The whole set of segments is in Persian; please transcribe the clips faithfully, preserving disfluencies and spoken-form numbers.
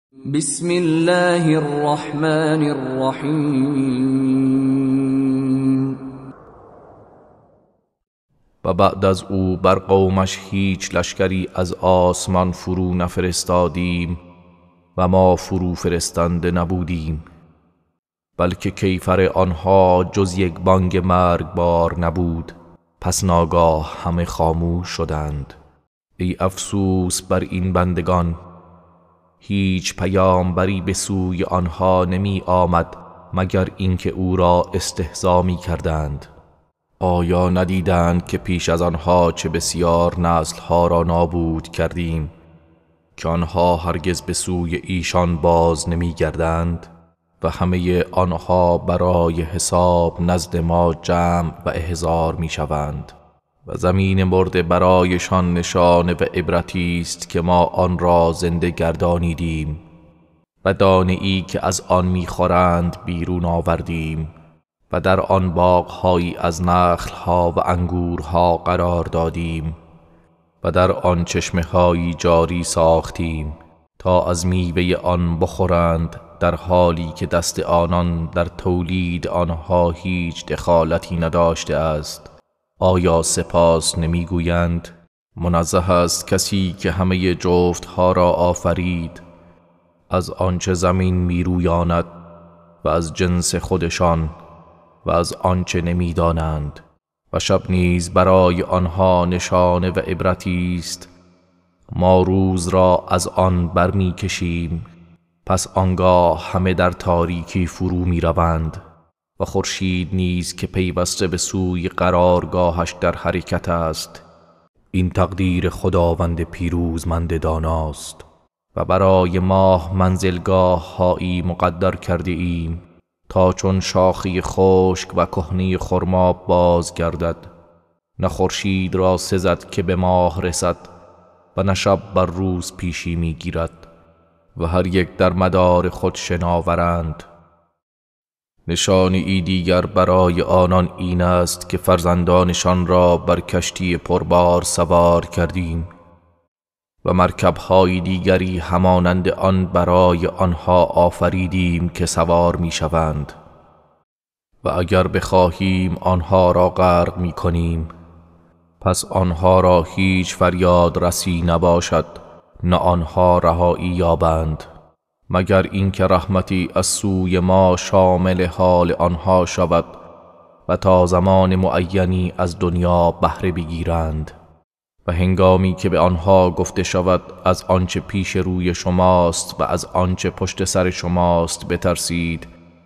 بسم الله الرحمن الرحیم. و بعد از او بر قومش هیچ لشکری از آسمان فرو نفرستادیم و ما فرو فرستنده نبودیم، بلکه کیفر آنها جز یک بانگ مرگبار نبود. پس ناگاه همه خاموش شدند. ای افسوس بر این بندگان، هیچ پیامبری به سوی آنها نمی آمد مگر اینکه او را استهزا می کردند. آیا ندیدند که پیش از آنها چه بسیار نسلها را نابود کردیم که آنها هرگز به سوی ایشان باز نمی گردند و همه آنها برای حساب نزد ما جمع و احضار می شوند و زمین مرده برایشان نشانه و عبرتی است که ما آن را زنده گردانیدیم و دانه ای که از آن می خورند بیرون آوردیم و در آن باغهایی از نخلها و انگورها قرار دادیم و در آن چشمه‌هایی جاری ساختیم تا از میوه آن بخورند، در حالی که دست آنان در تولید آنها هیچ دخالتی نداشته است. آیا سپاس نمیگویند؟ منزه است کسی که همه جفتها را آفرید، از آنچه زمین میرویاند و از جنس خودشان و از آنچه نمیدانند، و شب نیز برای آنها نشانه و عبرتی است. ما روز را از آن برمی کشیم، پس آنگاه همه در تاریکی فرو می روند و خورشید نیز که پیوسته به سوی قرارگاهش در حرکت است. این تقدیر خداوند پیروزمند داناست. و برای ماه منزلگاه هایی مقدر کرده ایم تا چون شاخه خشک و کهنه خرما باز گردد. نه خورشید را سزد که به ماه رسد و نه شب بر روز پیشی می گیرد و هر یک در مدار خود شناورند. نشانی ای دیگر برای آنان این است که فرزندانشان را بر کشتی پربار سوار کردیم و مرکب‌های دیگری همانند آن برای آنها آفریدیم که سوار می شوند و اگر بخواهیم آنها را غرق می کنیم، پس آنها را هیچ فریاد رسی نباشد، نه آنها رهایی یابند، مگر اینکه رحمتی از سوی ما شامل حال آنها شود و تا زمان معینی از دنیا بهره بگیرند. و هنگامی که به آنها گفته شود از آنچه پیش روی شماست و از آنچه پشت سر شماست بترسید،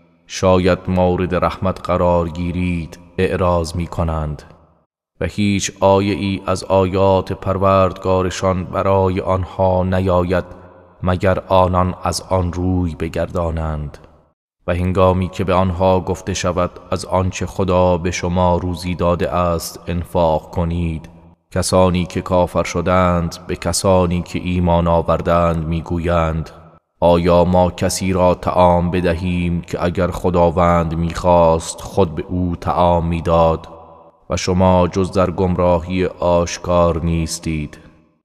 شاید مورد رحمت قرار گیرید، اعراض می کنند و هیچ آیه ای از آیات پروردگارشان برای آنها نیاید مگر آنان از آن روی بگردانند. و هنگامی که به آنها گفته شود از آنچه خدا به شما روزی داده است انفاق کنید، کسانی که کافر شدند به کسانی که ایمان آوردند میگویند آیا ما کسی را طعام بدهیم که اگر خداوند میخواست خود به او طعام میداد و شما جز در گمراهی آشکار نیستید.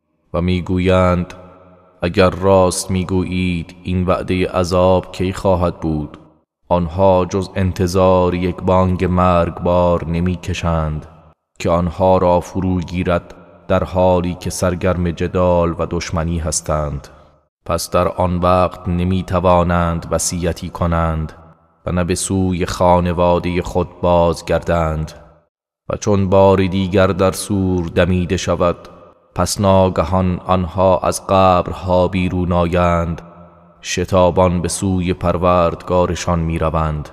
و میگویند اگر راست میگویید این وعده عذاب کی خواهد بود؟ آنها جز انتظار یک بانگ مرگبار نمیکشند که آنها را فرو گیرد در حالی که سرگرم جدال و دشمنی هستند. پس در آن وقت نمی توانند وصیتی کنند و نه به سوی خانواده خود بازگردند. و چون بار دیگر در صور دمیده شود، پس ناگهان آنها از قبرها بیرون آیند، شتابان به سوی پروردگارشان می روند.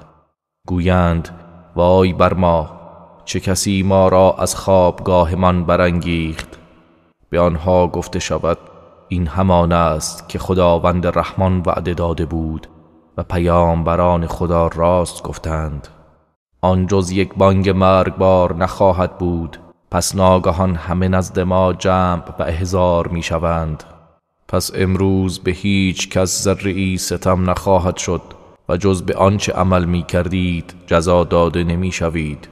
گویند وای بر ما، چه کسی ما را از خوابگاه من برانگیخت؟ به آنها گفته شود این همان است که خداوند رحمان وعده داده بود و پیامبران خدا راست گفتند. آن جز یک بانگ مرگبار نخواهد بود، پس ناگهان همه نزد ما جمع و احضار می شوند. پس امروز به هیچ کس ذره‌ای ستم نخواهد شد و جز به آنچه عمل می کردید جزا داده نمی شوید.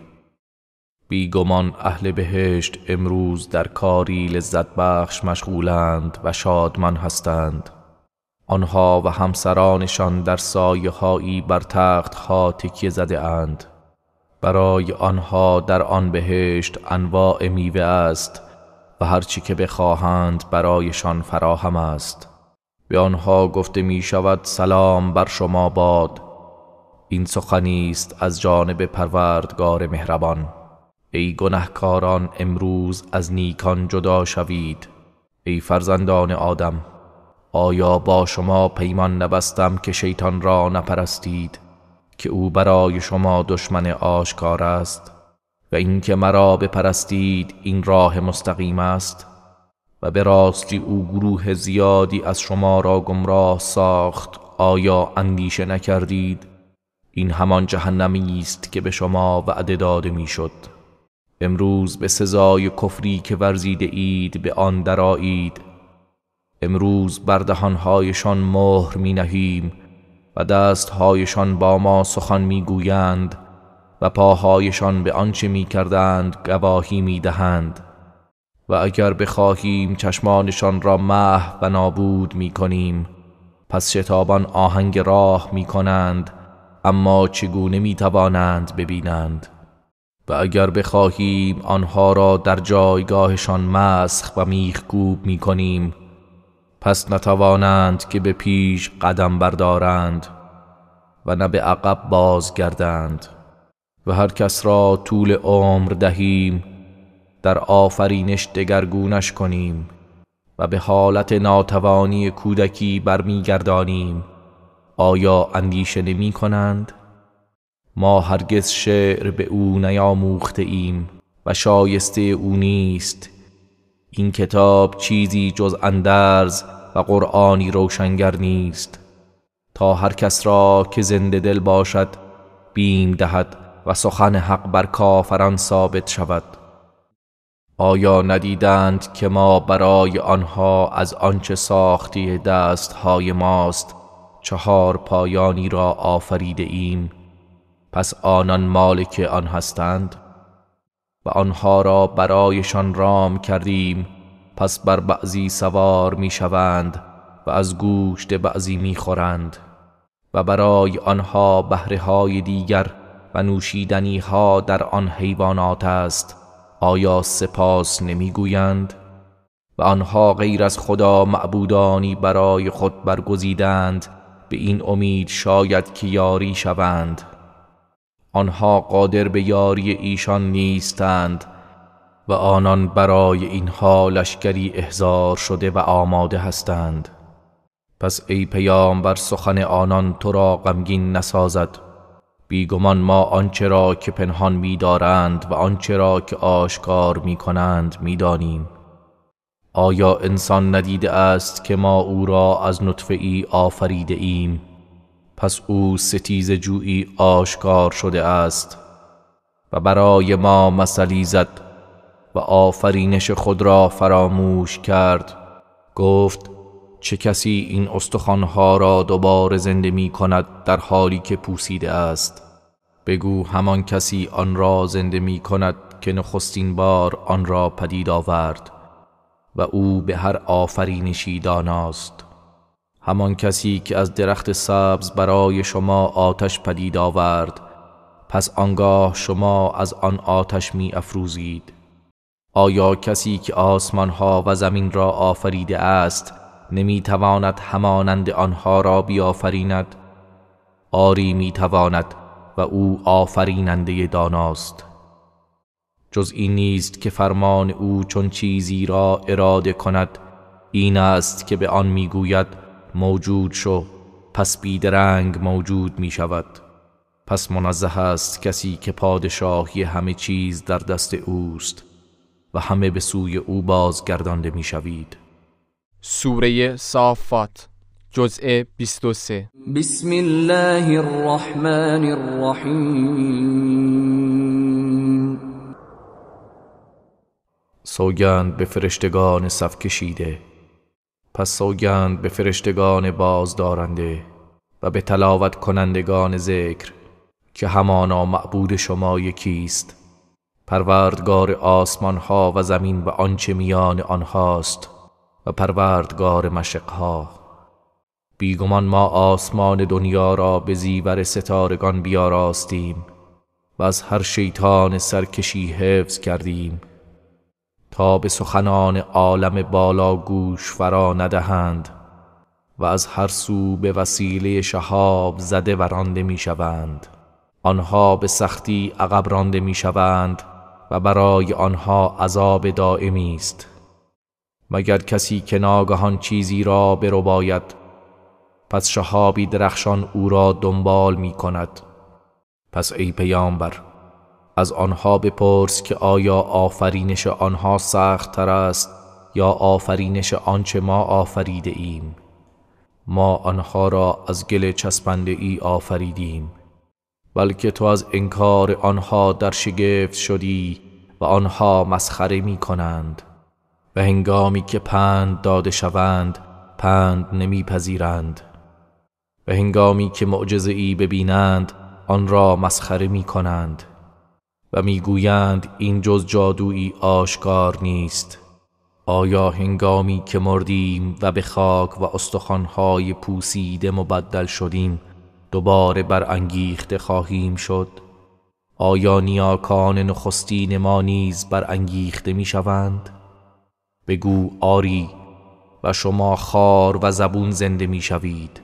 بیگمان اهل بهشت امروز در کاری لذت بخش مشغولند و شادمان هستند آنها و همسرانشان در سایه هایی بر تخت ها تکیه زده اند. برای آنها در آن بهشت انواع میوه است و هرچی که بخواهند برایشان فراهم است. به آنها گفته می شود سلام بر شما باد. این سخنی است از جانب پروردگار مهربان. ای گنهکاران امروز از نیکان جدا شوید. ای فرزندان آدم، آیا با شما پیمان نبستم که شیطان را نپرستید که او برای شما دشمن آشکار است و اینکه مرا بپرستید این راه مستقیم است و به راستی او گروه زیادی از شما را گمراه ساخت. آیا اندیشه نکردید؟ این همان جهنمی است که به شما وعده داده میشد. امروز به سزای کفری که ورزیده اید به آن درآیید. امروز بر دهانهایشان مهر می نهیم و دستهایشان با ما سخن می گویند و پاهایشان به آنچه می کردند گواهی می دهند و اگر بخواهیم چشمانشان را محو و نابود می کنیم. پس شتابان آهنگ راه می کنند اما چگونه می توانند ببینند. و اگر بخواهیم آنها را در جایگاهشان مسخ و میخکوب می کنیم. پس نتوانند که به پیش قدم بردارند و نه به عقب بازگردند. و هر کس را طول عمر دهیم در آفرینش دگرگونش کنیم و به حالت ناتوانی کودکی برمیگردانیم. آیا اندیشه نمی کنند؟ ما هرگز شعر به او نیاموخته ایم و شایسته او نیست. این کتاب چیزی جز اندرز و قرآنی روشنگر نیست تا هر کس را که زنده دل باشد بیم دهد و سخن حق بر کافران ثابت شود. آیا ندیدند که ما برای آنها از آنچه ساختی دستهای ماست چهار پایانی را آفریده ایم؟ پس آنان مالک آن هستند و آنها را برایشان رام کردیم. پس بر بعضی سوار می شوند و از گوشت بعضی می خورند و برای آنها بهره های دیگر و نوشیدنی ها در آن حیوانات است. آیا سپاس نمی گویند؟ و آنها غیر از خدا معبودانی برای خود برگزیدند به این امید شاید که یاری شوند. آنها قادر به یاری ایشان نیستند و آنان برای اینها لشکری احضار شده و آماده هستند. پس ای پیامبر سخن آنان تو را غمگین نسازد. بیگمان ما آنچه را که پنهان می دارند و آنچه را که آشکار می کنند می دانیم. آیا انسان ندیده است که ما او را از نطفه ای آفریده ایم؟ پس او ستیزه جویی آشکار شده است و برای ما مثلی زد و آفرینش خود را فراموش کرد. گفت چه کسی این استخوانها را دوباره زنده می کند در حالی که پوسیده است؟ بگو همان کسی آن را زنده می کند که نخستین بار آن را پدید آورد و او به هر آفرینشی داناست. همان کسی که از درخت سبز برای شما آتش پدید آورد پس آنگاه شما از آن آتش می افروزید. آیا کسی که آسمان ها و زمین را آفریده است نمی تواند همانند آنها را بیافریند؟ آری می تواند و او آفریننده داناست. جز این نیست که فرمان او چون چیزی را اراده کند این است که به آن می گوید موجود شو، پس بیدرنگ موجود می شود. پس منزه است کسی که پادشاهی همه چیز در دست اوست و همه به سوی او بازگردانده می شوید. سوره صافات جزء بیست و سه. بسم الله الرحمن الرحیم. سوگند به فرشتگان صف کشیده، پس سوگند به فرشتگان بازدارنده و به تلاوت کنندگان ذکر که همانا معبود شما یکیست، پروردگار آسمان ها و زمین و آنچه میان آنهاست و پروردگار مشرق ها. بیگمان ما آسمان دنیا را به زیور ستارگان بیاراستیم و از هر شیطان سرکشی حفظ کردیم تا به سخنان عالم بالا گوش فرا ندهند و از هر سو به وسیله شهاب زده و رانده می شوند. آنها به سختی عقب رانده می شوند و برای آنها عذاب دائمی است، مگر کسی که ناگهان چیزی را برباید، پس شهابی درخشان او را دنبال می کند. پس ای پیامبر، از آنها بپرس که آیا آفرینش آنها سخت تر است یا آفرینش آنچه ما آفریده ایم؟ ما آنها را از گل چسبنده ای آفریدیم، بلکه تو از انکار آنها در شگفت شدی و آنها مسخره می کنند و هنگامی که پند داده شوند پند نمی پذیرند و هنگامی که معجزه ای ببینند آن را مسخره می کنند و می گویند این جز جادویی آشکار نیست. آیا هنگامی که مردیم و به خاک و استخوان‌های پوسیده مبدل شدیم دوباره برانگیخته خواهیم شد؟ آیا نیاکان نخستین ما نیز برانگیخته می شوند؟ بگو آری، و شما خار و زبون زنده می شوید.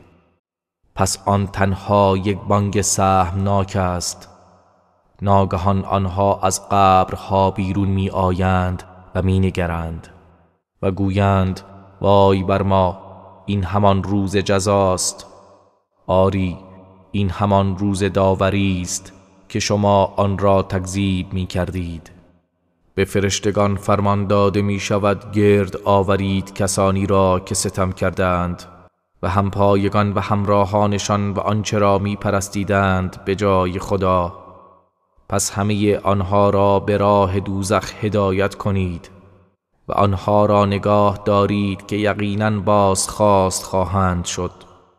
پس آن تنها یک بانگ سهمناک است. ناگهان آنها از قبرها بیرون می آیند و می نگرند و گویند وای بر ما، این همان روز جزاست. آری، این همان روز داوری است که شما آن را تکذیب می کردید. به فرشتگان فرمان داده می شود گرد آورید کسانی را که ستم کردند و همپایگان و همراهانشان و آنچه را می پرستیدند به جای خدا. پس همه آنها را به راه دوزخ هدایت کنید و آنها را نگاه دارید که یقیناً بازخواست خواهند شد.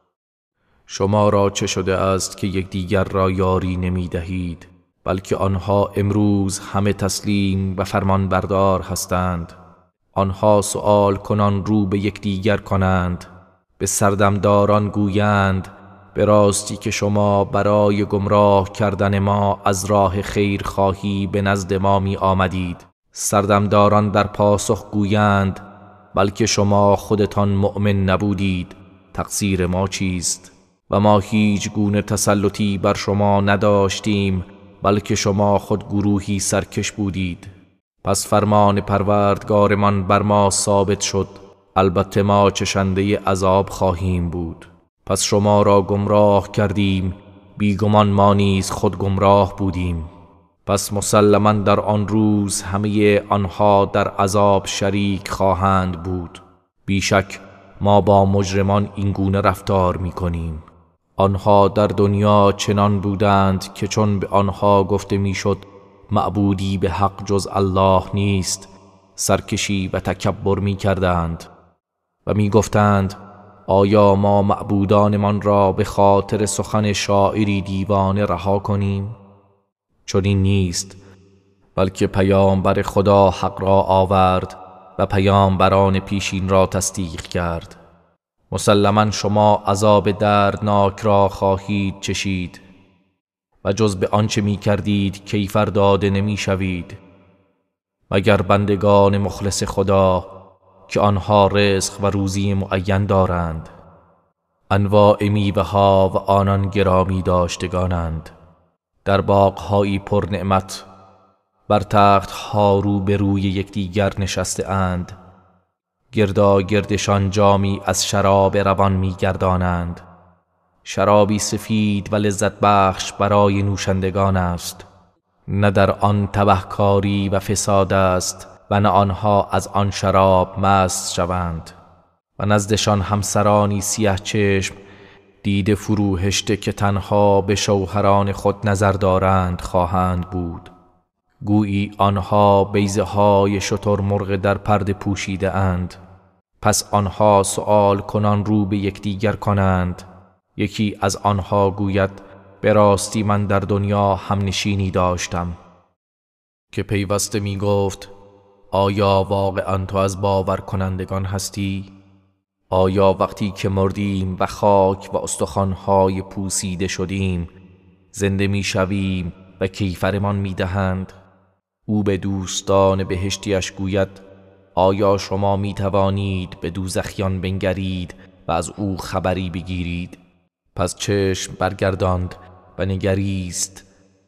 شما را چه شده است که یکدیگر را یاری نمی دهید، بلکه آنها امروز همه تسلیم و فرمان بردار هستند. آنها سؤال کنان رو به یکدیگر کنند، به سردمداران گویند به راستی که شما برای گمراه کردن ما از راه خیر خواهی به نزد ما می آمدید. سردمداران در پاسخ گویند بلکه شما خودتان مؤمن نبودید، تقصیر ما چیست؟ و ما هیچ گونه تسلطی بر شما نداشتیم، بلکه شما خود گروهی سرکش بودید. پس فرمان پروردگارمان بر ما ثابت شد، البته ما چشنده عذاب خواهیم بود. پس شما را گمراه کردیم، بیگمان ما نیز خود گمراه بودیم. پس مسلماً در آن روز همه آنها در عذاب شریک خواهند بود. بیشک ما با مجرمان این گونه رفتار می کنیم. آنها در دنیا چنان بودند که چون به آنها گفته میشد معبودی به حق جز الله نیست، سرکشی و تکبر می کردند و می گفتند آیا ما معبودانمان را به خاطر سخن شاعری دیوانه رها کنیم؟ چون این نیست، بلکه پیامبر خدا حق را آورد و پیامبران پیشین را تصدیق کرد. مسلماً شما عذاب دردناک را خواهید چشید و جز به آنچه می کردید کیفر داده نمی شوید، مگر بندگان مخلص خدا که آنها رزق و روزی معین دارند. انواع میوه ها و آنان گرامی داشتگانند، در باغ‌هایی پر نعمت، بر تخت ها رو به روی یکدیگر نشسته اند، گردا گردشان جامی از شراب روان می گردانند. شرابی سفید و لذت بخش برای نوشندگان است، نه در آن تبهکاری و فساد است و نه آنها از آن شراب مست شوند. و نزدشان همسرانی سیه چشم دیده فروهشته که تنها به شوهران خود نظر دارند خواهند بود، گویی آنها بیضه های شترمرغ در پرده پوشیده اند. پس آنها سؤال کنان رو به یکدیگر کنند. یکی از آنها گوید به راستی من در دنیا همنشینی داشتم که پیوسته می گفت آیا واقعا تو از باور کنندگان هستی؟ آیا وقتی که مردیم و خاک و استخوان‌های پوسیده شدیم زنده می شویم و کیفرمان می دهند؟ او به دوستان بهشتیش گوید آیا شما می توانید به دوزخیان بنگرید و از او خبری بگیرید؟ پس چشم برگرداند و نگریست.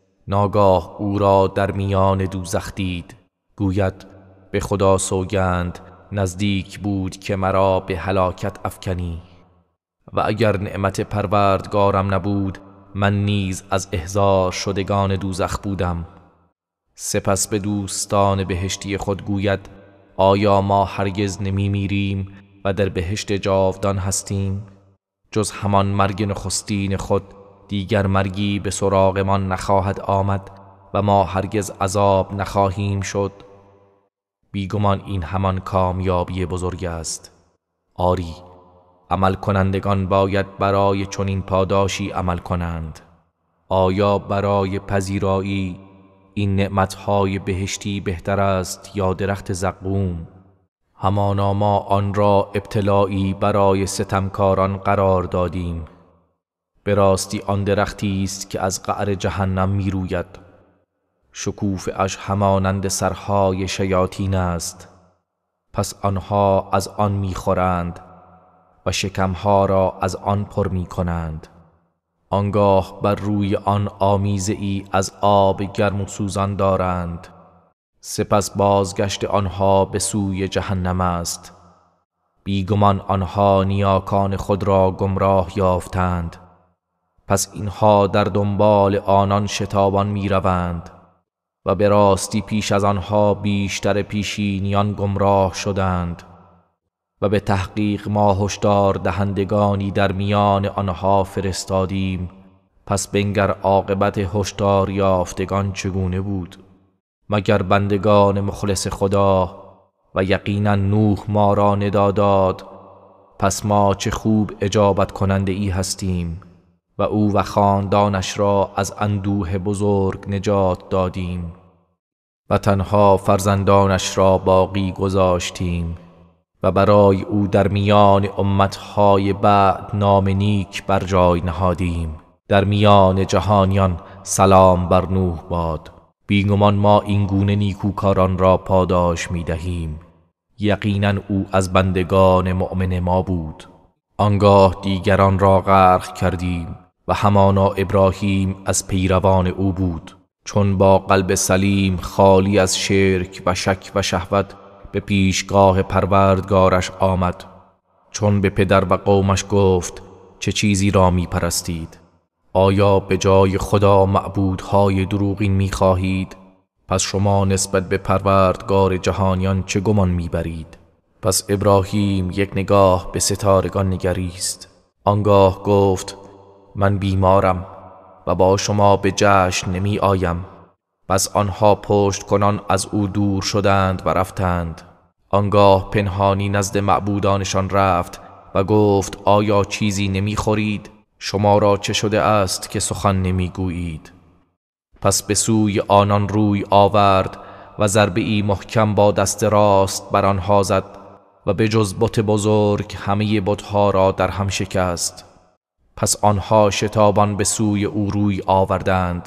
ناگاه او را در میان دوزخ دید. گوید به خدا سوگند نزدیک بود که مرا به هلاکت افکنی و اگر نعمت پروردگارم نبود من نیز از احضار شدگان دوزخ بودم. سپس به دوستان بهشتی خود گوید آیا ما هرگز نمی میریم و در بهشت جاودان هستیم؟ جز همان مرگ نخستین خود دیگر مرگی به سراغمان نخواهد آمد و ما هرگز عذاب نخواهیم شد. بیگمان این همان کامیابی بزرگ است. آری، عمل کنندگان باید برای چنین پاداشی عمل کنند. آیا برای پذیرایی این نعمتهای بهشتی بهتر است یا درخت زقوم؟ همانا ما آن را ابتلایی برای ستمکاران قرار دادیم. به راستی آن درختی است که از قعر جهنم می روید. شکوفه‌اش همانند سرهای شیاطین است. پس آنها از آن می خورند و شکمها را از آن پر می کنند. آنگاه بر روی آن آمیزه ای از آب گرم و سوزان دارند. سپس بازگشت آنها به سوی جهنم است. بیگمان آنها نیاکان خود را گمراه یافتند. پس اینها در دنبال آنان شتابان می روند و به راستی پیش از آنها بیشتر پیشینیان گمراه شدند و به تحقیق ما هشدار دهندگانی در میان آنها فرستادیم. پس بنگر عاقبت هشدار یافتگان چگونه بود. مگر بندگان مخلص خدا و یقینا نوح ما را ندا داد. پس ما چه خوب اجابت کننده ای هستیم و او و خاندانش را از اندوه بزرگ نجات دادیم و تنها فرزندانش را باقی گذاشتیم و برای او در میان امتهای بعد نام نیک بر جای نهادیم. در میان جهانیان سلام بر نوح باد. بیگمان ما این گونه نیکوکاران را پاداش می دهیم. یقینا او از بندگان مؤمن ما بود. آنگاه دیگران را غرق کردیم و همانا ابراهیم از پیروان او بود. چون با قلب سلیم خالی از شرک و شک و شهوت به پیشگاه پروردگارش آمد. چون به پدر و قومش گفت چه چیزی را می پرستید؟ آیا به جای خدا معبودهای دروغین می خواهید؟ پس شما نسبت به پروردگار جهانیان چه گمان می برید؟ پس ابراهیم یک نگاه به ستارگان نگریست. آنگاه گفت من بیمارم و با شما به جشن نمی آیم. پس آنها پشت کنان از او دور شدند و رفتند. آنگاه پنهانی نزد معبودانشان رفت و گفت آیا چیزی نمی خورید؟ شما را چه شده است که سخن نمی گویید؟ پس به سوی آنان روی آورد و ضربه‌ای محکم با دست راست بر آنها زد و به جز بت بزرگ همه بتها را در هم شکست. پس آنها شتابان به سوی او روی آوردند.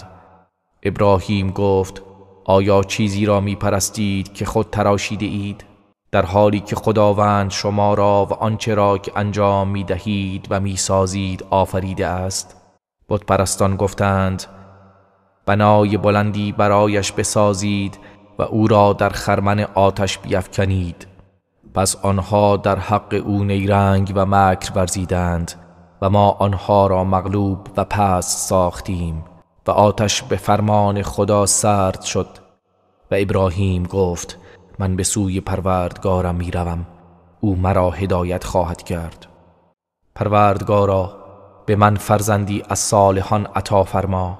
ابراهیم گفت آیا چیزی را می پرستید که خود تراشیده اید؟ در حالی که خداوند شما را و آنچه را که انجام می دهید و می سازید آفریده است. بت پرستان گفتند بنای بلندی برایش بسازید و او را در خرمن آتش بیفکنید. پس آنها در حق او نیرنگ و مکر ورزیدند و ما آنها را مغلوب و پست ساختیم و آتش به فرمان خدا سرد شد. و ابراهیم گفت من به سوی پروردگارم می روم، او مرا هدایت خواهد کرد. پروردگارا به من فرزندی از صالحان عطا فرما.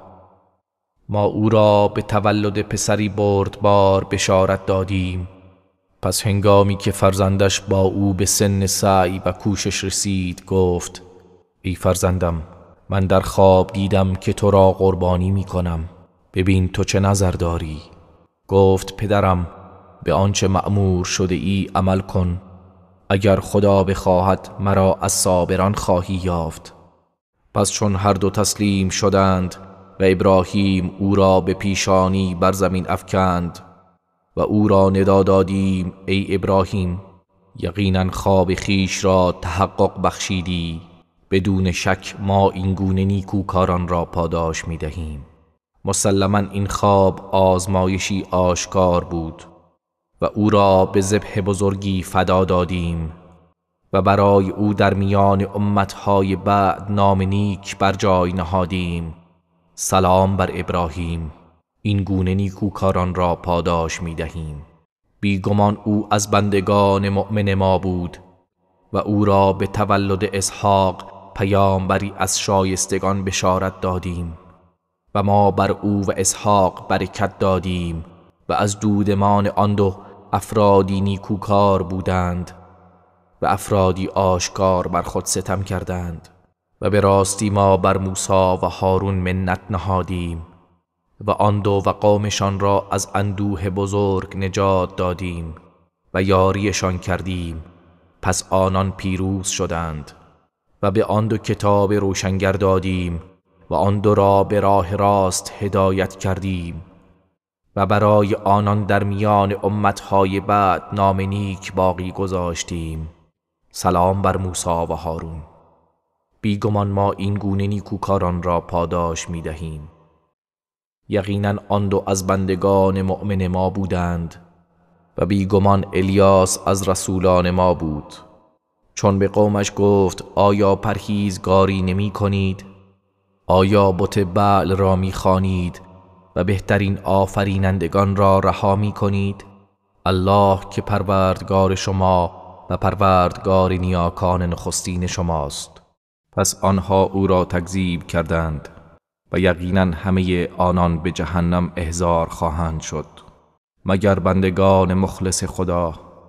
ما او را به تولد پسری بردبار بشارت دادیم. پس هنگامی که فرزندش با او به سن سعی و کوشش رسید گفت ای فرزندم من در خواب دیدم که تو را قربانی می کنم، ببین تو چه نظر داری؟ گفت پدرم به آنچه مأمور شده ای عمل کن اگر خدا بخواهد مرا از صابران خواهی یافت. پس چون هر دو تسلیم شدند و ابراهیم او را به پیشانی بر زمین افکند و او را ندا دادیم ای ابراهیم، یقینا خواب خیش را تحقق بخشیدی، بدون شک ما این گونه نیکوکاران را پاداش می دهیم. مسلما این خواب آزمایشی آشکار بود و او را به ذبح بزرگی فدا دادیم و برای او در میان امتهای بعد نام نیک بر جای نهادیم. سلام بر ابراهیم، این گونه نیکوکاران را پاداش می دهیم. بیگمان او از بندگان مؤمن ما بود و او را به تولد اسحاق پیامبری از شایستگان بشارت دادیم و ما بر او و اسحاق برکت دادیم و از دودمان آن دو افرادی نیکوکار بودند و افرادی آشکار بر خود ستم کردند و به راستی ما بر موسی و هارون منت نهادیم و آن دو و قومشان را از اندوه بزرگ نجات دادیم و یاریشان کردیم، پس آنان پیروز شدند و به آن دو کتاب روشنگر دادیم و آن دو را به راه راست هدایت کردیم و برای آنان در میان امتهای بعد نام نیک باقی گذاشتیم. سلام بر موسی و هارون. بیگمان ما این گونه نیکوکاران را پاداش می دهیم. یقینا آن دو از بندگان مؤمن ما بودند و بیگمان الیاس از رسولان ما بود. چون به قومش گفت آیا پرهیزگاری نمی کنید؟ آیا بت بعل را می خوانید و بهترین آفرینندگان را رها می کنید؟ الله که پروردگار شما و پروردگار نیاکان نخستین شماست. پس آنها او را تکذیب کردند و یقینا همه آنان به جهنم احضار خواهند شد مگر بندگان مخلص خدا،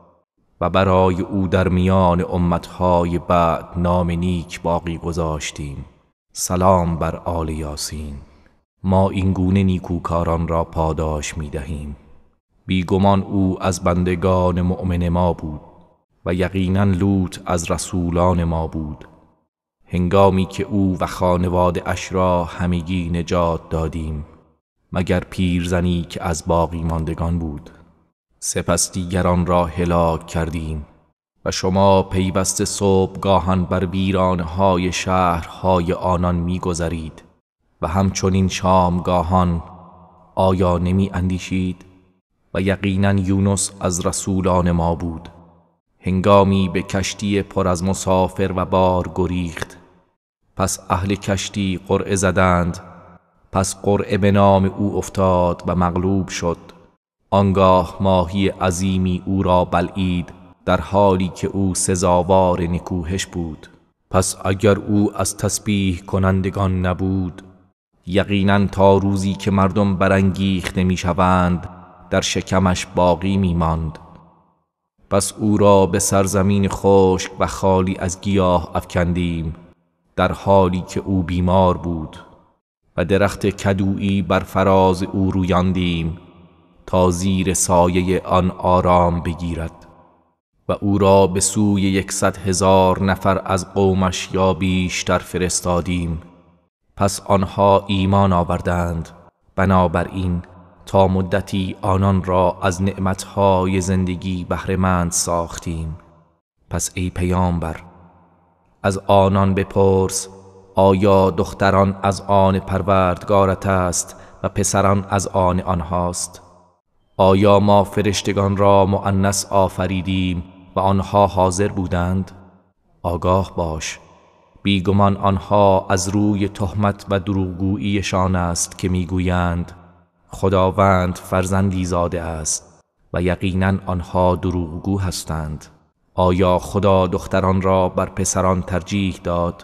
و برای او در میان امتهای بعد نام نیک باقی گذاشتیم. سلام بر آل یاسین. ما این گونه نیکوکاران را پاداش می دهیم. بیگمان او از بندگان مؤمن ما بود و یقینا لوط از رسولان ما بود، هنگامی که او و خانواده اش را همگی نجات دادیم مگر پیرزنی که از باقی ماندگان بود. سپس دیگران را هلاک کردیم و شما پیوسته صبحگاهان بر ویرانه‌های شهرهای آنان می‌گذرید و همچنین شامگاهان. آیا نمی اندیشید؟ و یقینا یونس از رسولان ما بود، هنگامی به کشتی پر از مسافر و بار گریخت. پس اهل کشتی قرعه زدند، پس قرعه به نام او افتاد و مغلوب شد. آنگاه ماهی عظیمی او را بلعید در حالی که او سزاوار نکوهش بود. پس اگر او از تسبیح کنندگان نبود، یقینا تا روزی که مردم برانگیخته میشوند در شکمش باقی میماند. پس او را به سرزمین خشک و خالی از گیاه افکندیم در حالی که او بیمار بود و درخت کدویی بر فراز او رویاندیم تا زیر سایه آن آرام بگیرد و او را به سوی یکصد هزار نفر از قومش یا بیشتر فرستادیم. پس آنها ایمان آوردند، بنابراین تا مدتی آنان را از نعمتهای زندگی بهره‌مند ساختیم. پس ای پیامبر از آنان بپرس آیا دختران از آن پروردگارت است و پسران از آن آنهاست؟ آیا ما فرشتگان را مؤنث آفریدیم و آنها حاضر بودند؟ آگاه باش، بیگمان آنها از روی تهمت و دروغگوییشان است که میگویند خداوند فرزندی زاده است و یقینا آنها دروغگو هستند. آیا خدا دختران را بر پسران ترجیح داد؟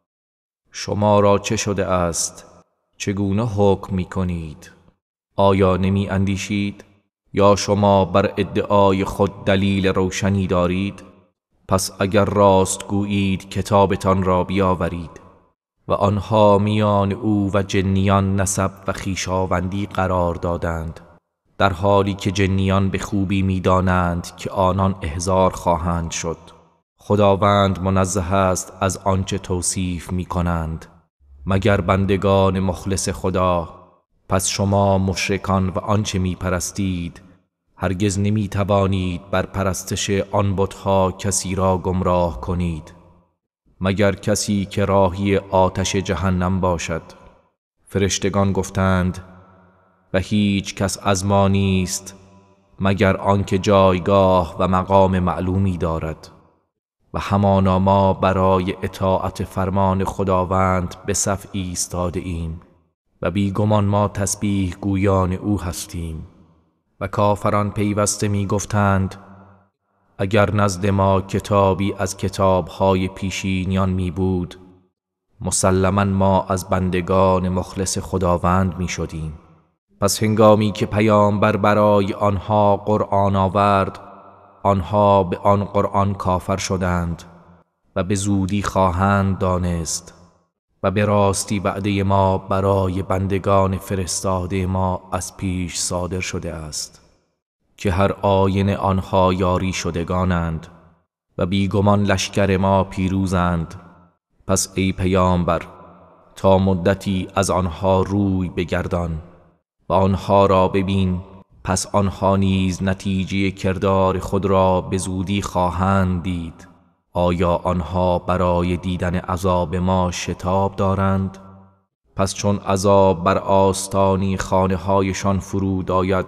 شما را چه شده است؟ چگونه حکم می کنید؟ آیا نمی اندیشید؟ یا شما بر ادعای خود دلیل روشنی دارید؟ پس اگر راست گویید کتابتان را بیاورید. و آنها میان او و جنیان نسب و خویشاوندی قرار دادند، در حالی که جنیان به خوبی میدانند که آنان احضار خواهند شد. خداوند منزه است از آنچه توصیف می کنند مگر بندگان مخلص خدا. پس شما مشرکان و آنچه می پرستید هرگز نمی توانید بر پرستش آن بت‌ها کسی را گمراه کنید مگر کسی که راهی آتش جهنم باشد. فرشتگان گفتند و هیچ کس از ما نیست مگر آنکه جایگاه و مقام معلومی دارد و همانا ما برای اطاعت فرمان خداوند به صف ایستاده ایم و بیگمان ما تسبیح گویان او هستیم. و کافران پیوسته می گفتند اگر نزد ما کتابی از کتابهای پیشینیان می بود مسلماً ما از بندگان مخلص خداوند می شدیم. پس هنگامی که پیامبر برای آنها قرآن آورد آنها به آن قرآن کافر شدند و به زودی خواهند دانست و به راستی وعده ما برای بندگان فرستاده ما از پیش صادر شده است که هر آینه آنها یاری شدگانند و بیگمان لشکر ما پیروزند. پس ای پیامبر تا مدتی از آنها روی بگردان و آنها را ببین، پس آنها نیز نتیجه کردار خود را به زودی خواهند دید. آیا آنها برای دیدن عذاب ما شتاب دارند؟ پس چون عذاب بر آستانی خانه هایشان فرود آید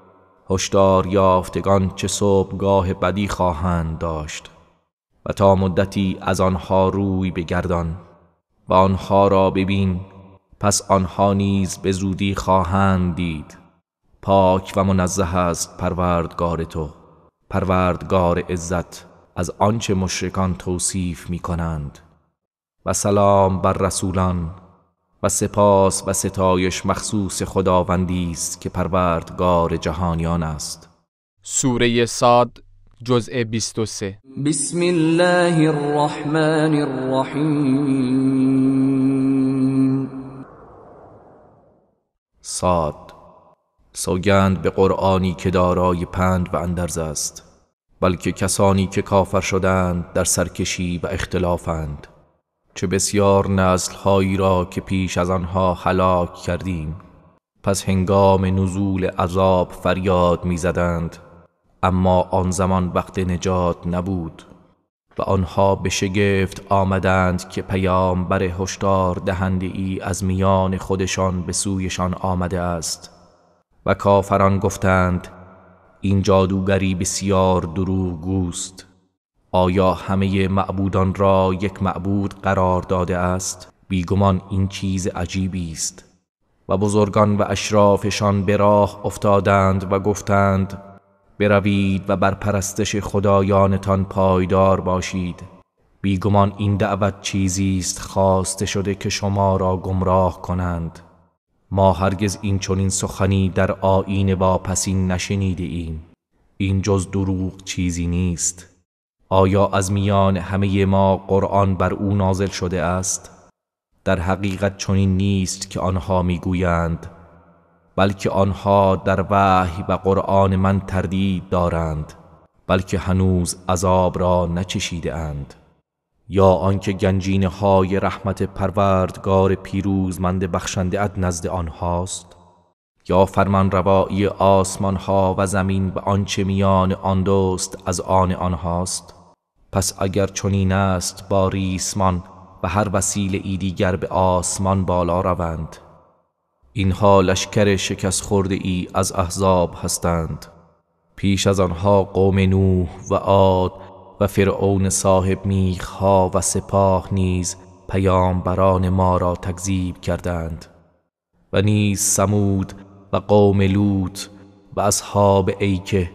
هشدار یافتگان چه صبحگاه بدی خواهند داشت. و تا مدتی از آنها روی بگردان و آنها را ببین، پس آنها نیز به زودی خواهند دید. پاک و منزه است پروردگار تو، پروردگار عزت، از آنچه مشرکان توصیف می کنند. و سلام بر رسولان و سپاس و ستایش مخصوص خداوندی است که پروردگار جهانیان است. سوره صاد جزء بیست و سه. بسم الله الرحمن الرحیم. صاد. سوگند به قرآنی که دارای پند و اندرز است، بلکه کسانی که کافر شدند در سرکشی و اختلافند. چه بسیار نسل‌هایی را که پیش از آنها هلاک کردیم، پس هنگام نزول عذاب فریاد می‌زدند، اما آن زمان وقت نجات نبود و آنها به شگفت آمدند که پیامبر هشدار دهنده ای از میان خودشان به سویشان آمده است. و کافران گفتند این جادوگری بسیار دروغگوست. آیا همه معبودان را یک معبود قرار داده است؟ بیگمان این چیز عجیبی است. و بزرگان و اشرافشان به راه افتادند و گفتند بروید و بر پرستش خدایانتان پایدار باشید. بیگمان این دعوت چیزی است خواسته شده که شما را گمراه کنند. ما هرگز این چنین سخنی در آیین واپسین نشنیده ایم. این جز دروغ چیزی نیست. آیا از میان همه ما قرآن بر او نازل شده است؟ در حقیقت چنین نیست که آنها میگویند، بلکه آنها در وحی و قرآن من تردید دارند، بلکه هنوز عذاب را نچشیده اند. یا آنکه گنجینه های رحمت پروردگار پیروزمند بخشنده ات نزد آنهاست، یا فرمان روایی آسمان ها و زمین و آنچه میان آن دوست از آن آنهاست. پس اگر چنین است با ریسمان و هر وسیله ای دیگر به آسمان بالا روند. اینها لشکر شکست خورده ای از احزاب هستند. پیش از آنها قوم نوح و عاد و فرعون صاحب میخها و سپاه نیز پیامبران ما را تکذیب کردند. و نیز ثمود و قوم لوط و اصحاب ایکه،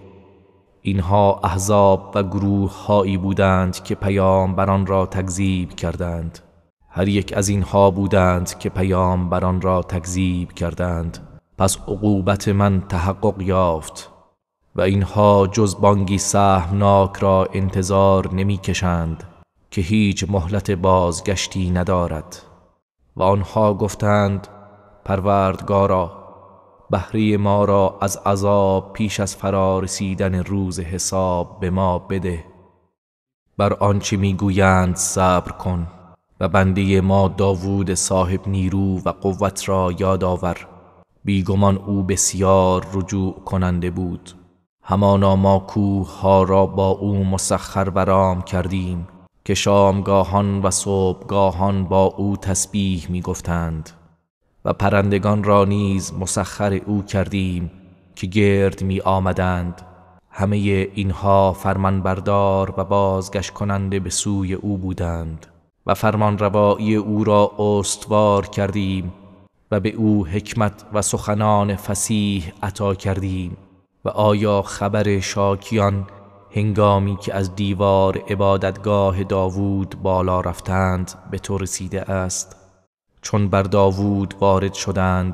اینها احزاب و گروه هایی بودند که پیامبران را تکذیب کردند. هر یک از اینها بودند که پیامبران را تکذیب کردند، پس عقوبت من تحقق یافت. و اینها جز بانگی سهمناک را انتظار نمی کشند که هیچ مهلت بازگشتی ندارد. و آنها گفتند پروردگارا، بهره ما را از عذاب پیش از فرا رسیدن روز حساب به ما بده. بر آنچه میگویند صبر کن و بنده ما داوود صاحب نیرو و قوت را یاد آور. بیگمان او بسیار رجوع کننده بود. همانا ما کوه ها را با او مسخر برام کردیم که شامگاهان و صبحگاهان با او تسبیح می گفتند و پرندگان را نیز مسخر او کردیم که گرد می آمدند. همه اینها فرمانبردار و بازگشت کننده به سوی او بودند و فرمان روایی او را استوار کردیم و به او حکمت و سخنان فصیح عطا کردیم. و آیا خبر شاکیان هنگامی که از دیوار عبادتگاه داوود بالا رفتند به تو رسیده است؟ چون بر داوود وارد شدند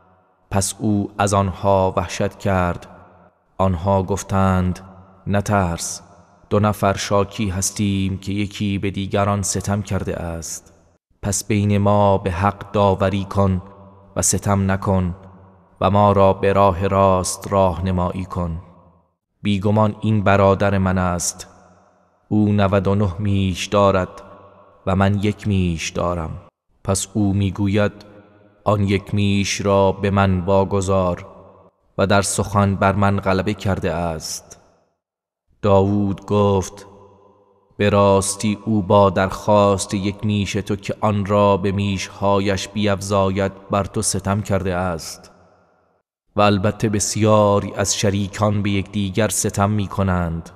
پس او از آنها وحشت کرد. آنها گفتند نترس، دو نفر شاکی هستیم که یکی به دیگران ستم کرده است. پس بین ما به حق داوری کن و ستم نکن و ما را به راه راست راهنمایی کن. بیگمان این برادر من است، او نود و نه میش دارد و من یک میش دارم. پس او میگوید آن یک میش را به من واگذار و در سخن بر من غلبه کرده است. داوود گفت به راستی او با درخواست یک میش تو که آن را به میشهایش بیفزاید بر تو ستم کرده است. و البته بسیاری از شریکان به یکدیگر ستم می کنند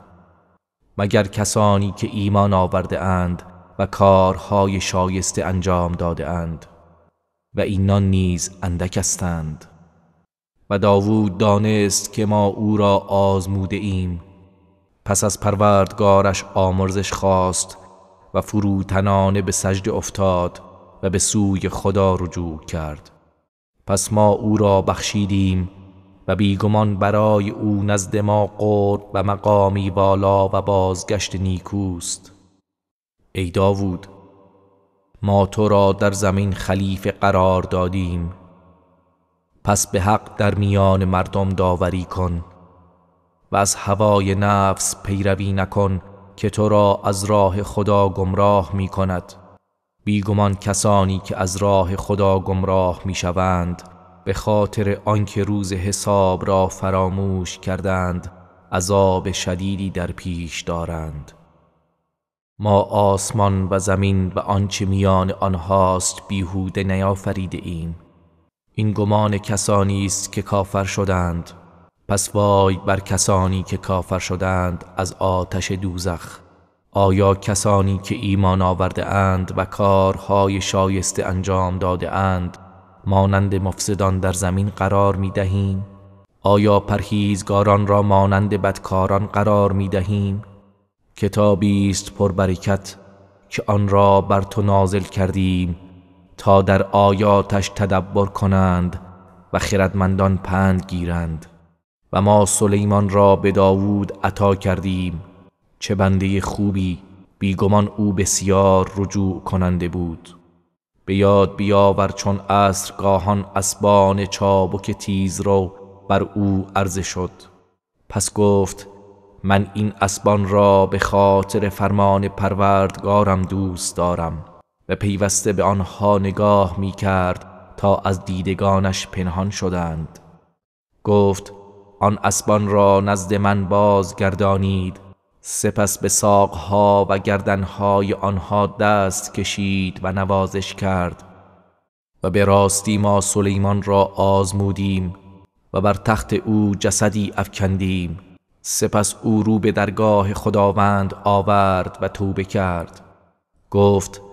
مگر کسانی که ایمان آورده اند و کارهای شایسته انجام داده اند و اینان نیز اندک هستند. و داوود دانست که ما او را آزموده ایم. پس از پروردگارش آمرزش خواست و فروتنانه به سجده افتاد و به سوی خدا رجوع کرد. پس ما او را بخشیدیم و بیگمان برای او نزد ما قرب و مقامی والا و بازگشت نیکوست. ای داوود، ما تو را در زمین خلیفه قرار دادیم، پس به حق در میان مردم داوری کن و از هوای نفس پیروی نکن که تو را از راه خدا گمراه می کند. بیگمان کسانی که از راه خدا گمراه می شوند به خاطر آنکه روز حساب را فراموش کردند عذاب شدیدی در پیش دارند. ما آسمان و زمین و آنچه میان آنهاست بیهوده نیافریده ایم. این گمان کسانی است که کافر شدند. پس وای بر کسانی که کافر شدند از آتش دوزخ. آیا کسانی که ایمان آورده اند و کارهای شایسته انجام داده اند مانند مفسدان در زمین قرار می دهیم؟ آیا پرهیزگاران را مانند بدکاران قرار می دهیم؟ کتابی است پربرکت که آن را بر تو نازل کردیم تا در آیاتش تدبر کنند و خردمندان پند گیرند. و ما سلیمان را به داوود عطا کردیم، چه بنده خوبی، بیگمان او بسیار رجوع کننده بود. به یاد بیاور چون عصرگاهان اسبان چابک تیز رو بر او عرضه شد. پس گفت من این اسبان را به خاطر فرمان پروردگارم دوست دارم و پیوسته به آنها نگاه می کرد تا از دیدگانش پنهان شدند. گفت آن اسبان را نزد من بازگردانید. سپس به ساقها و گردنهای آنها دست کشید و نوازش کرد. و به راستی ما سلیمان را آزمودیم و بر تخت او جسدی افکندیم. سپس او رو به درگاه خداوند آورد و توبه کرد. گفت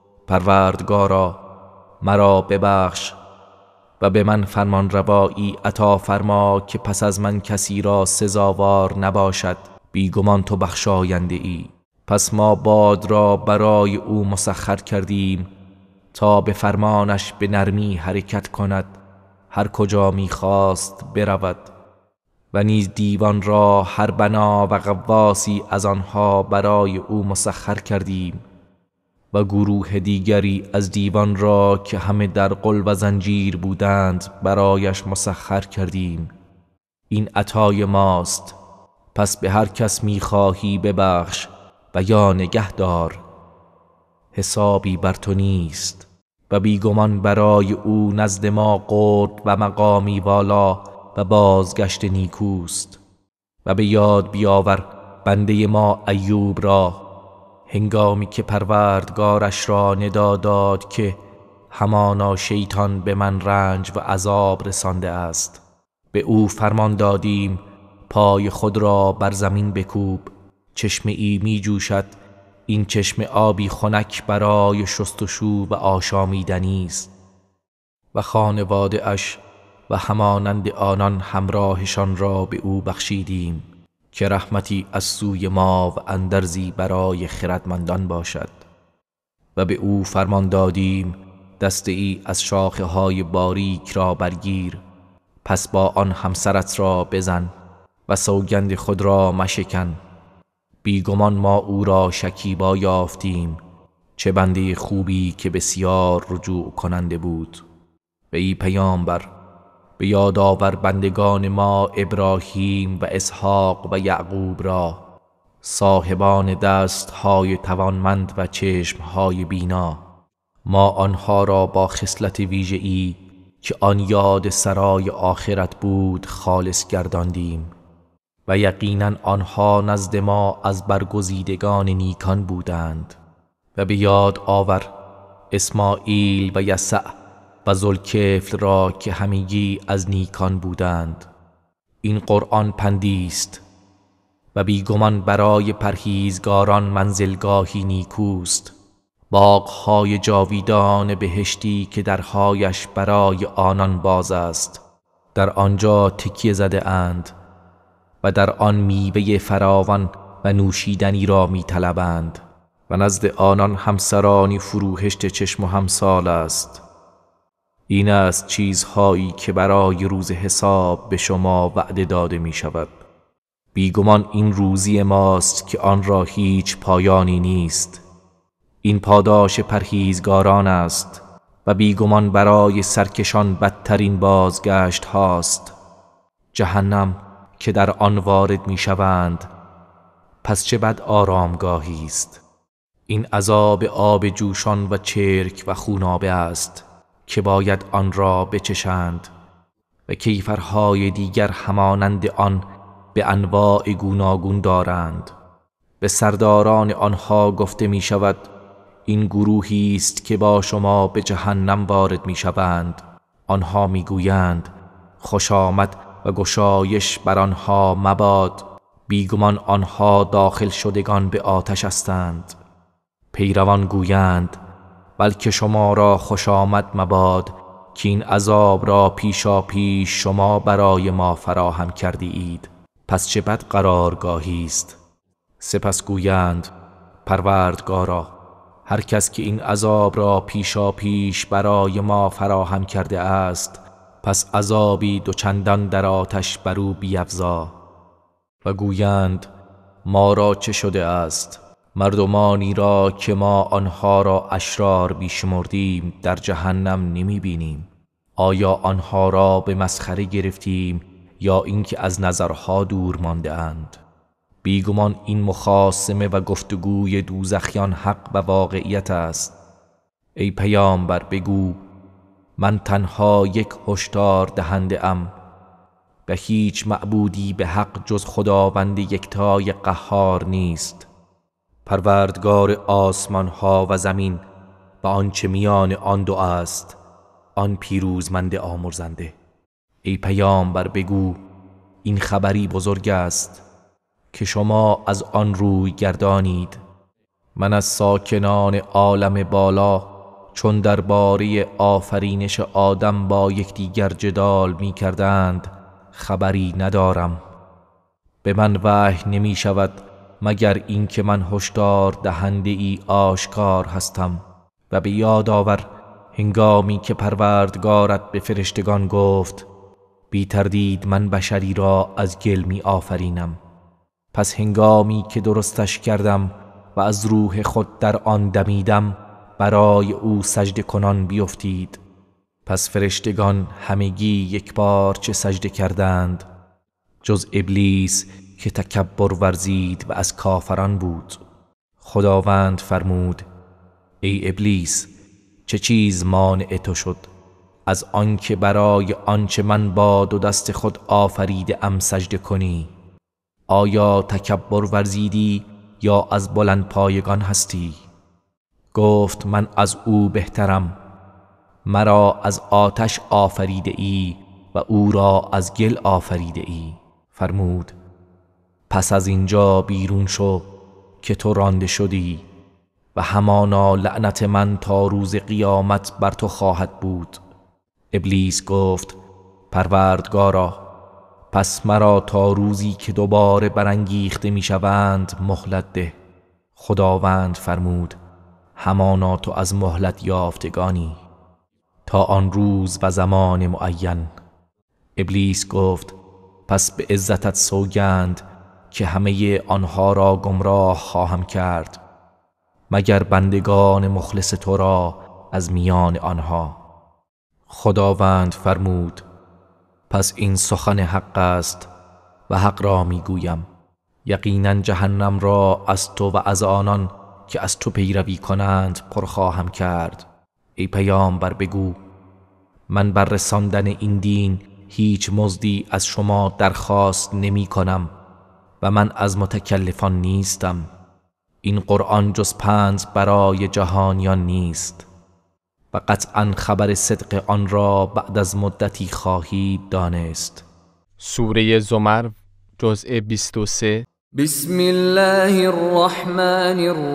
پروردگارا مرا ببخش و به من فرمان روایی عطا فرما که پس از من کسی را سزاوار نباشد. بیگمان تو بخشاینده ای. پس ما باد را برای او مسخر کردیم تا به فرمانش به نرمی حرکت کند، هر کجا می خواست برود. و نیز دیوان را هر بنا و غواصی از آنها برای او مسخر کردیم و گروه دیگری از دیوان را که همه در غل و زنجیر بودند برایش مسخر کردیم. این عطای ماست، پس به هر کس میخواهی ببخش و یا نگهدار، حسابی بر تو نیست. و بیگمان برای او نزد ما قرب و مقامی والا و بازگشت نیکوست. و به یاد بیاور بنده ما ایوب را، هنگامی که پروردگارش را ندا داد که همانا شیطان به من رنج و عذاب رسانده است. به او فرمان دادیم پای خود را بر زمین بکوب، چشمه ای می جوشد، این چشمه آبی خنک برای شستشو و آشامیدنی است. و خانواده اش و همانند آنان همراهشان را به او بخشیدیم که رحمتی از سوی ما و اندرزی برای خردمندان باشد. و به او فرمان دادیم دسته ای از شاخه های باریک را برگیر، پس با آن همسرت را بزن و سوگند خود را مشکن. بیگمان ما او را شکیبا یافتیم، چه بنده خوبی که بسیار رجوع کننده بود. و ای پیامبر، به یاد آور بندگان ما ابراهیم و اسحاق و یعقوب را، صاحبان دستهای توانمند و چشمهای بینا. ما آنها را با خصلت ویژه‌ای که آن یاد سرای آخرت بود خالص گرداندیم و یقینا آنها نزد ما از برگزیدگان نیکان بودند. و به یاد آور اسماعیل و یسع و ذوالکفل را که همگی از نیکان بودند. این قرآن پندی است و بیگمان برای پرهیزگاران منزلگاهی نیکوست، باغهای جاویدان بهشتی که درهایش برای آنان باز است. در آنجا تکیه زده اند و در آن میوه فراوان و نوشیدنی را می طلبند و نزد آنان همسرانی فروهشت چشم و همسال است. این است چیزهایی که برای روز حساب به شما وعده داده می شود. بیگمان این روزی ماست که آن را هیچ پایانی نیست. این پاداش پرهیزگاران است و بیگمان برای سرکشان بدترین بازگشت هاست. جهنم که در آن وارد می شوند، پس چه بد آرامگاهی است. این عذاب آب جوشان و چرک و خونابه است که باید آن را بچشند و کیفرهای دیگر همانند آن به انواع گوناگون دارند. به سرداران آنها گفته می شود این گروهی است که با شما به جهنم وارد می شوند. آنها می گویند خوش آمد و گشایش بر آنها مباد، بیگمان آنها داخل شدگان به آتش هستند. پیروان گویند بلکه شما را خوش آمد مباد که این عذاب را پیشا پیش شما برای ما فراهم کرده اید، پس چه بد قرارگاهی است. سپس گویند پروردگارا، هر کس که این عذاب را پیشا پیش برای ما فراهم کرده است، پس عذابی دوچندان در آتش بر او بیفزا. و گویند ما را چه شده است؟ مردمانی را که ما آنها را اشرار بیشمردیم در جهنم نمی بینیم. آیا آنها را به مسخره گرفتیم یا اینکه از نظرها دور مانده اند؟ بیگمان این مخاصمه و گفتگوی دوزخیان حق و واقعیت است. ای پیامبر بگو من تنها یک هشدار دهنده ام و هیچ معبودی به حق جز خداوند یکتای قهار نیست، پروردگار آسمان ها و زمین و آنچه میان آن دو است، آن پیروزمند آمرزنده. ای پیامبر بگو این خبری بزرگ است که شما از آن روی گردانید. من از ساکنان عالم بالا چون درباره آفرینش آدم با یکدیگر جدال می کردند خبری ندارم. به من وحی نمی شود مگر اینکه من هشدار دهنده ای آشکار هستم. و به یاد آور هنگامی که پروردگارت به فرشتگان گفت بی تردید من بشری را از گل می آفرینم، پس هنگامی که درستش کردم و از روح خود در آن دمیدم برای او سجده کنان بیفتید. پس فرشتگان همگی یک بار چه سجده کردند جز ابلیس که تکبر ورزید و از کافران بود. خداوند فرمود: ای ابلیس، چه چیز مانع تو شد از آنکه برای آنچه من با دو دست خود آفریده ام سجده کنی؟ آیا تکبر ورزیدی یا از بلند پایگان هستی؟ گفت: من از او بهترم. مرا از آتش آفریده ای و او را از گل آفریده ای. فرمود: پس از اینجا بیرون شو که تو رانده شدی و همانا لعنت من تا روز قیامت بر تو خواهد بود. ابلیس گفت: پروردگارا، پس مرا تا روزی که دوباره برانگیخته می شوند مهلت ده. خداوند فرمود: همانا تو از مهلت یافتگانی تا آن روز و زمان معین. ابلیس گفت: پس به عزتت سوگند که همه آنها را گمراه خواهم کرد مگر بندگان مخلص تو را از میان آنها. خداوند فرمود: پس این سخن حق است و حق را میگویم. یقینا جهنم را از تو و از آنان که از تو پیروی کنند پر خواهم کرد. ای پیامبر بگو: من بر رساندن این دین هیچ مزدی از شما درخواست نمی کنم و من از متکلفان نیستم. این قرآن جز پند برای جهانیان نیست و قطعا خبر صدق آن را بعد از مدتی خواهید دانست. سوره زمر جزء بیست و سه. بسم الله الرحمن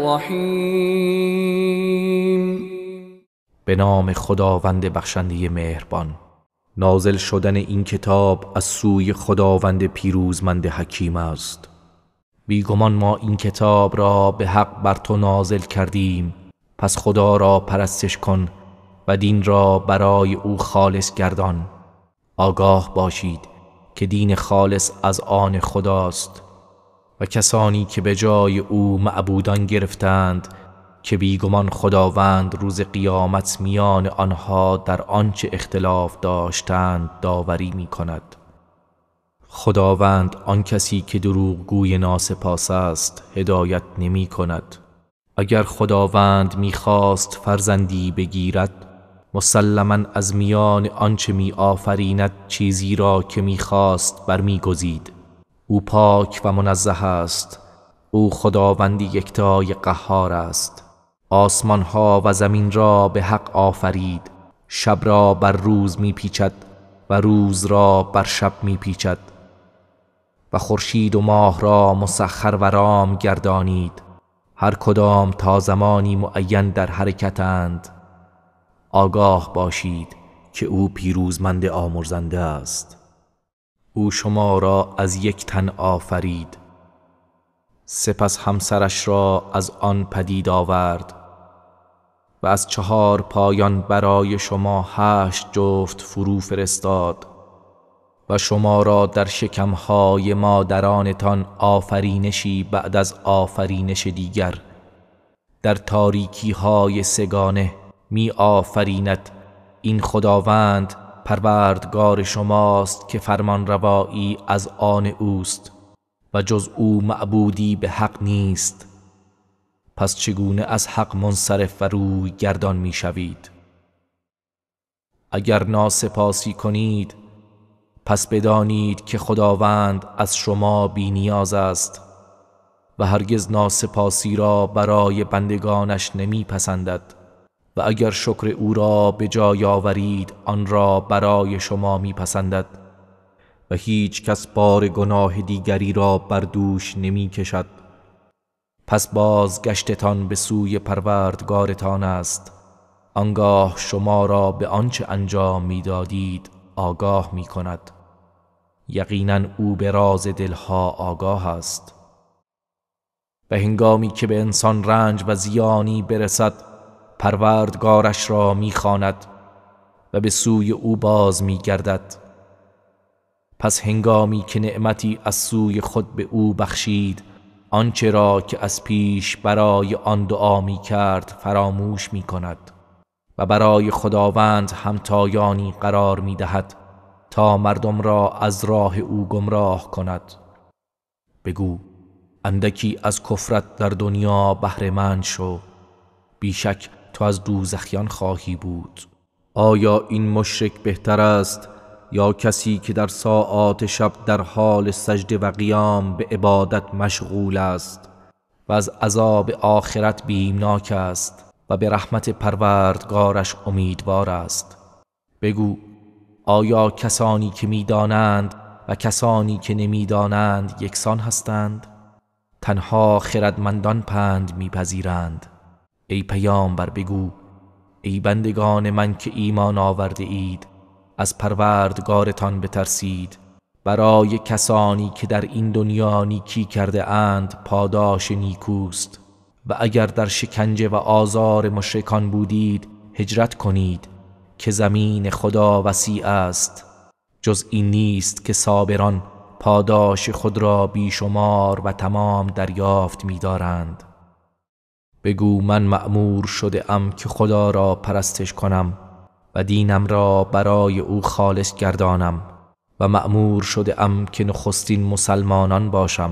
الرحیم. به نام خداوند بخشنده مهربان. نازل شدن این کتاب از سوی خداوند پیروزمند حکیم است. بیگمان ما این کتاب را به حق بر تو نازل کردیم، پس خدا را پرستش کن و دین را برای او خالص گردان. آگاه باشید که دین خالص از آن خداست و کسانی که به جای او معبودان گرفتند که بیگمان خداوند روز قیامت میان آنها در آنچه اختلاف داشتند داوری می کند. خداوند آن کسی که دروغگوی ناسپاس است هدایت نمی کند. اگر خداوند میخواست فرزندی بگیرد، مسلماً از میان آنچه می آفریند چیزی را که میخواست برمیگزید. او پاک و منزه است. او خداوندی یکتای قهار است. آسمان ها و زمین را به حق آفرید. شب را بر روز می پیچد و روز را بر شب می پیچد و خورشید و ماه را مسخر و رام گردانید. هر کدام تا زمانی معین در حرکتند. آگاه باشید که او پیروزمند آمرزنده است. او شما را از یک تن آفرید، سپس همسرش را از آن پدید آورد و از چهار پایان برای شما هشت جفت فرو فرستاد و شما را در شکمهای مادرانتان آفرینشی بعد از آفرینش دیگر در تاریکی های سگانه می آفریند. این خداوند پروردگار شماست که فرمان روایی از آن اوست و جز او معبودی به حق نیست. پس چگونه از حق منصرف و روی گردان می شوید؟ اگر ناسپاسی کنید پس بدانید که خداوند از شما بی نیاز است و هرگز ناسپاسی را برای بندگانش نمی پسندد و اگر شکر او را به جای آورید آن را برای شما می پسندد و هیچ کس بار گناه دیگری را بر دوش نمی کشد. پس بازگشتتان به سوی پروردگارتان است. آنگاه شما را به آنچه انجام می دادید آگاه می کند. یقینا او به راز دلها آگاه است. و هنگامی که به انسان رنج و زیانی برسد پروردگارش را می خواند و به سوی او باز می گردد. پس هنگامی که نعمتی از سوی خود به او بخشید آنچه را که از پیش برای آن دعا می کرد فراموش می کند و برای خداوند همتایانی قرار می دهد تا مردم را از راه او گمراه کند. بگو اندکی از کفرت در دنیا بهره مند شو، بیشک تو از دوزخیان خواهی بود. آیا این مشرک بهتر است یا کسی که در ساعات شب در حال سجده و قیام به عبادت مشغول است و از عذاب آخرت بیمناک است و به رحمت پروردگارش امیدوار است؟ بگو آیا کسانی که می‌دانند و کسانی که نمی‌دانند یکسان هستند؟ تنها خردمندان پند می‌پذیرند. ای پیامبر بگو ای بندگان من که ایمان آورده اید، از پروردگارتان بترسید. برای کسانی که در این دنیا نیکی کرده اند پاداش نیکوست، و اگر در شکنجه و آزار مشرکان بودید هجرت کنید که زمین خدا وسیع است. جز این نیست که صابران پاداش خود را بیشمار و تمام دریافت می‌دارند. بگو من مأمور شده ام که خدا را پرستش کنم و دینم را برای او خالص گردانم و مأمور شده ام که نخستین مسلمانان باشم.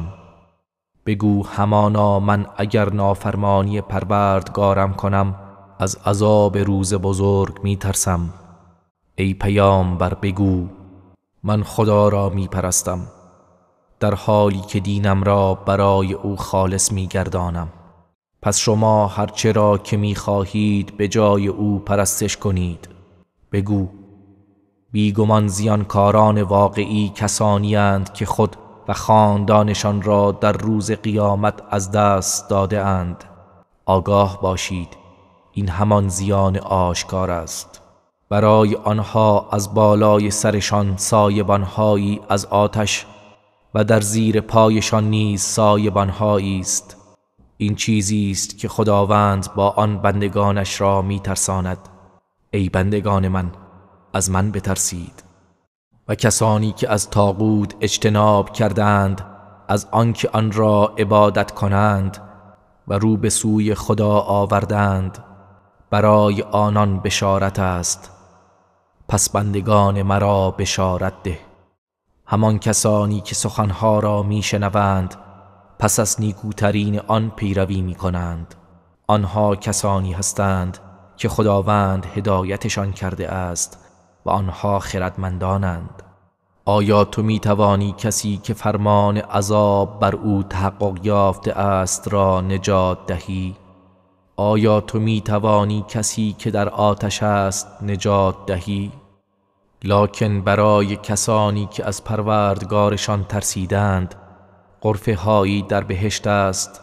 بگو همانا من اگر نافرمانی پروردگارم کنم از عذاب روز بزرگ می ترسم. ای پیامبر بگو من خدا را می پرستم در حالی که دینم را برای او خالص می گردانم. پس شما هرچه را که می خواهید به جای او پرستش کنید. بگو بیگمان زیانکاران واقعی کسانی اند که خود و خاندانشان را در روز قیامت از دست داده اند. آگاه باشید این همان زیان آشکار است. برای آنها از بالای سرشان سایبانهایی از آتش و در زیر پایشان نیز سایبانهایی است. این چیزی است که خداوند با آن بندگانش را می ترساند. ای بندگان من از من بترسید. و کسانی که از طاغوت اجتناب کردند از آنکه آن را عبادت کنند و رو به سوی خدا آوردند برای آنان بشارت است. پس بندگان مرا بشارت ده. همان کسانی که سخنها را می شنوند پس از نیکوترین آن پیروی می کنند. آنها کسانی هستند که خداوند هدایتشان کرده است و آنها خردمندانند. آیا تو می توانی کسی که فرمان عذاب بر او تحقق یافته است را نجات دهی؟ آیا تو می توانی کسی که در آتش است نجات دهی؟ لکن برای کسانی که از پروردگارشان ترسیدند غرفه هایی در بهشت است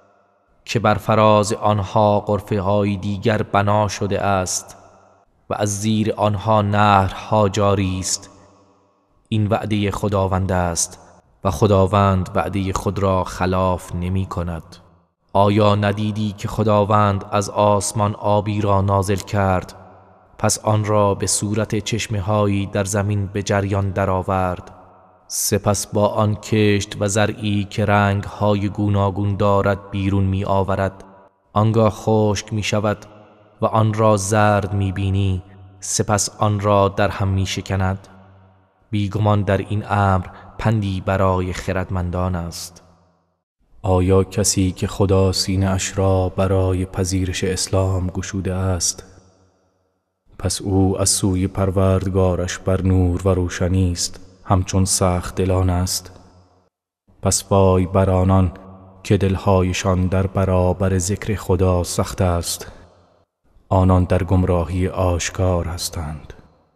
که بر فراز آنها غرفه های دیگر بنا شده است و از زیر آنها نهرها جاری است. این وعده خداوند است و خداوند وعده خود را خلاف نمی کند. آیا ندیدی که خداوند از آسمان آبی را نازل کرد، پس آن را به صورت چشمه هایی در زمین به جریان درآورد، سپس با آن کشت و زرعی که رنگ های گوناگون دارد بیرون می آورد. آنگاه خشک می شود و آن را زرد می بینی، سپس آن را در هم می شکند. بیگمان در این امر پندی برای خردمندان است. آیا کسی که خدا سینه اش را برای پذیرش اسلام گشوده است، پس او از سوی پروردگارش بر نور و روشنی است، همچون سخت دلان است؟ پس وای بر آنان که دلهایشان در برابر ذکر خدا سخت است، آنان در گمراهی آشکار هستند.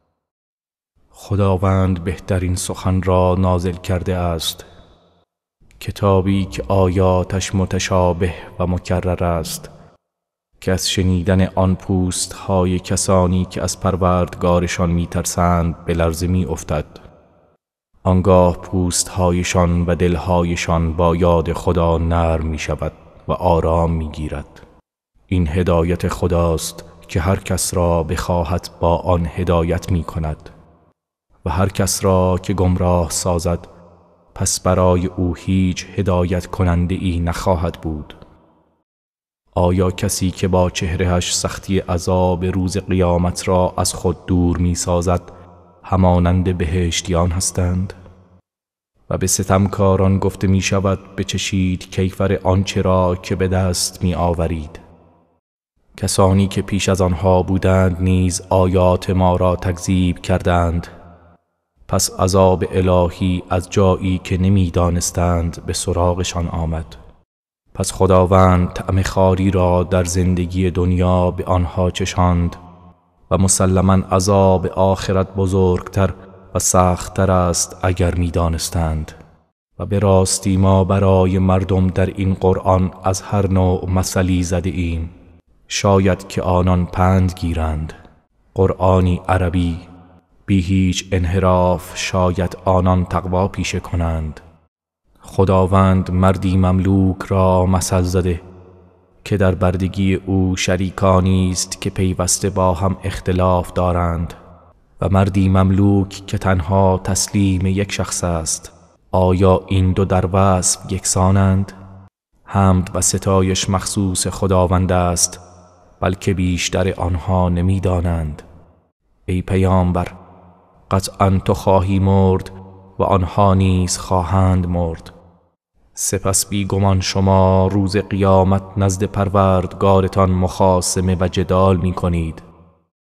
خداوند بهترین سخن را نازل کرده است، کتابی که آیاتش متشابه و مکرر است، که از شنیدن آن پوست های کسانی که از پروردگارشان می ترسند به لرزه می افتد. آنگاه پوست هایشان و دلهایشان با یاد خدا نرم می شود و آرام می گیرد. این هدایت خداست که هر کس را بخواهد با آن هدایت می کند و هر کس را که گمراه سازد پس برای او هیچ هدایت کننده ای نخواهد بود. آیا کسی که با چهرهش سختی عذاب روز قیامت را از خود دور می سازد همانند بهشتیان هستند؟ و به ستمکاران گفته می شود بچشید کیفر آنچه را که به دست می آورید. کسانی که پیش از آنها بودند نیز آیات ما را تکذیب کردند، پس عذاب الهی از جایی که نمی دانستند به سراغشان آمد. پس خداوند طعم خاری را در زندگی دنیا به آنها چشاند و مسلماً عذاب آخرت بزرگتر و سخت‌تر است اگر می دانستند. و به راستی ما برای مردم در این قرآن از هر نوع مثلی زده ایم، شاید که آنان پند گیرند. قرآنی عربی بی هیچ انحراف، شاید آنان تقوا پیشه کنند. خداوند مردی مملوک را مثل زده که در بردگی او شریکانی است که پیوسته با هم اختلاف دارند و مردی مملوک که تنها تسلیم یک شخص است. آیا این دو در وصف یکسانند؟ حمد و ستایش مخصوص خداوند است، بلکه بیشتر آنها نمی دانند. ای پیامبر، قطعاً تو خواهی مرد و آنها نیز خواهند مرد. سپس بیگمان شما روز قیامت نزد پروردگارتان مخاصمه و جدال می کنید.